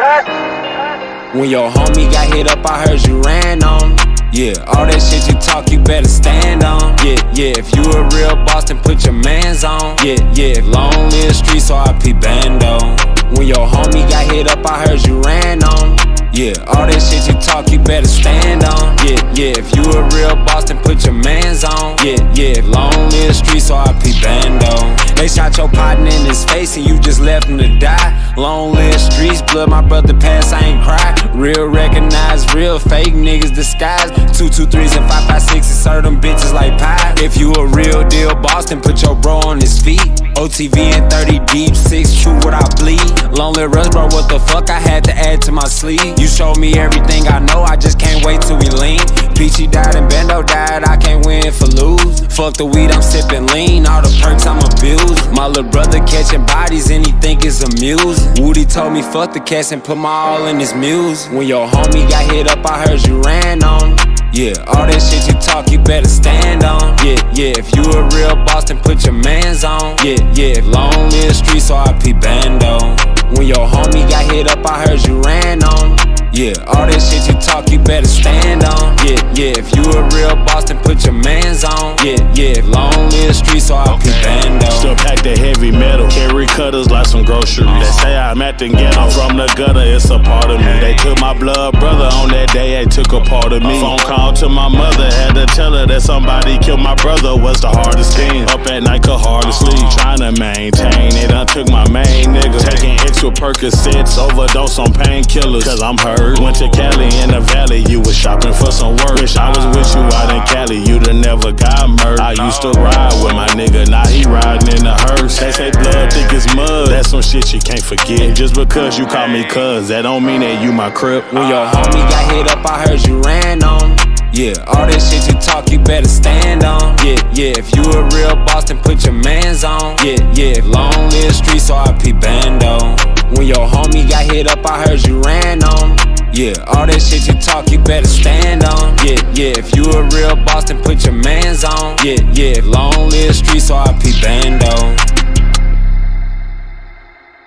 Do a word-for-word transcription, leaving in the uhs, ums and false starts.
When your homie got hit up, I heard you ran on. Yeah, all that shit you talk, you better stand on. Yeah, yeah, if you a real boss, then put your mans on. Yeah, yeah, long live streets, R I P Bando. When your homie got hit up, I heard you ran on. Yeah, all that shit you talk, you better stand on. Yeah, yeah, if you a real boss, then put your mans on. Yeah, yeah, long live streets, R I P Bando. They shot your partner in his face and you just left him to die. Long live streets, blood, my brother passed, I ain't cry. Real recognized, real fake niggas disguised. Two two threes and five five sixes, serve them bitches like pie. If you a real deal boss, then put your bro on his feet. O T V and thirty deep, six true without bleed. Long live Russ, bro, what the fuck I had to add to my sleeve. You showed me everything I know, I just can't wait till we lean. Peachy died and Bando died, I can't win for lose. Fuck the weed, I'm sipping lean, all the perks I'm abused. My little brother catching bodies and he think it's amusing. Woody told me fuck the cats and put my all in his muse. When your homie got hit up, I heard you ran on. Yeah, all that shit you talk, you better stand on. Yeah, yeah, if you a real boss, then put your mans on. Yeah, yeah, long live streets, R I P Bando. When your homie got hit up, I heard you ran on. Yeah, all that shit you talk, you better stand on. Yeah, yeah, if you a real boss, then put your mans on. Yeah, yeah, long live streets, R I P Bando. Still pack the heavy metal, carry cutters like some groceries. They say I'm at the ghetto, I'm from the gutter, it's a part of me. They took my blood brother on that day, they took a part of me. Phone call to my mother, had to tell her that somebody killed my brother was the hardest thing. Up at night, could hardly sleep, trying to maintain. They done took my main nigga, taking extra Percocets, overdose on painkillers, cause I'm hurt. Went to Cali in the valley, you was shopping for some work. Wish I was with you out in Cali, you'd have never got murdered. I used to ride with my nigga, now he riding in the hearse. They say blood thick as mud, that's some shit you can't forget. Just because you call me cuz, that don't mean that you my crip. When your homie got hit up, I heard you ran on. Yeah, all that shit you talk, you better stand on. Yeah, yeah, if you a real boss, then put your mans on. Yeah, yeah, long live streets, R I P Bando. When your homie got hit up, I heard you ran on. Yeah, all that shit you talk, you better stand on. Yeah, yeah, if you a real boss, then put your mans on. Yeah, yeah, long live streets, R I P Bando.